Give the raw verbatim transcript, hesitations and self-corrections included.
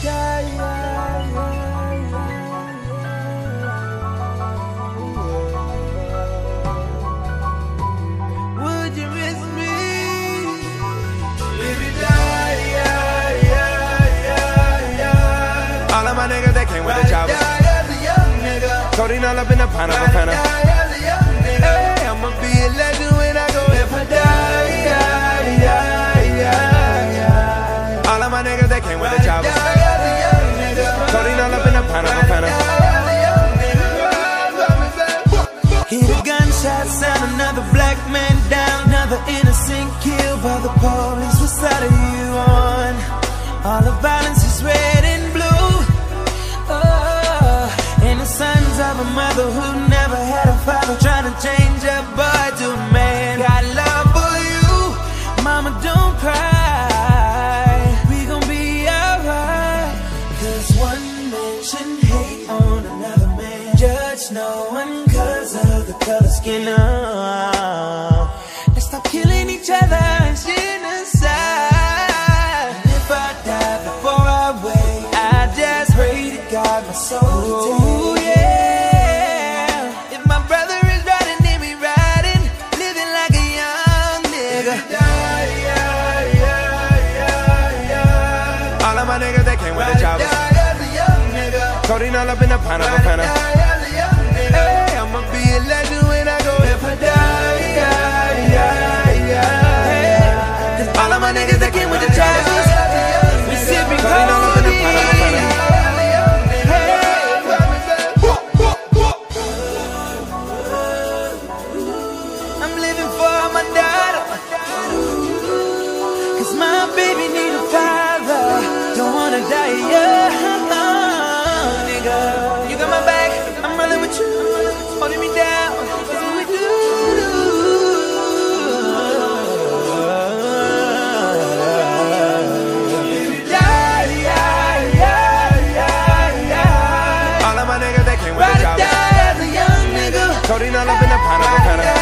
Would you miss me? Baby, die, yeah, yeah, yeah, yeah. All of my niggas, they came with the choppers. Codeine all up in the pineapple panel. Hey, I'ma be a legend when I go if I die, yeah, yeah, yeah, yeah. All of my niggas, they came with the choppers. Codeine all up in the pineapple panel. Hear the gunshot sound, another black man down, another innocent killed by the police. What side are you on? All the violence is red and blue. Oh, and the sons of a mother who never had a father, trying to change a boy to a man. Got love for you, mama, don't cry. We gon' be alright. Cause one man shouldn't hate on another man, judge no one cause of the color skin. Oh, let's stop killing each other. It's genocide. And if I die before I wake, I just pray to God my soul to take. Ooh, yeah. If my brother is riding, then me riding, living like a young nigga. Die, yeah, yeah, yeah, yeah. All of my niggas, they came with the choppers. Codeine all up in the pineapple panel. Hey, I'ma be a legend when I go if I die, yeah, yeah, yeah. Hey, cause all of my niggas that came with the choppers, we sipping Codeine all up in the pineapple panel. I'm living for my daughter, cause my baby need a father. Don't wanna die, yeah. You got my back, I'm rolling with you, holding me down, that's what we do. Yeah, yeah, yeah, yeah, yeah. All of my niggas, they came with the Ride or choppers. die as a young nigga. Codeine all up in the pineapple panel.